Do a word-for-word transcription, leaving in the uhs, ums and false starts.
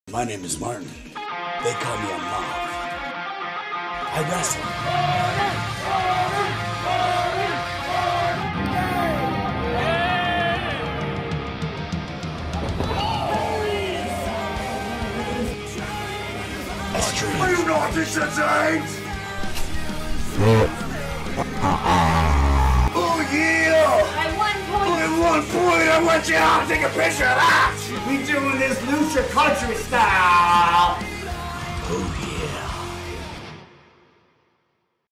My name is Martin. They call me a moth. I wrestle. I stream. Are you not entertained? Oh yeah! At one point, At one point, I want you all to take a picture of that! We doing this Lucha country style! Oh yeah.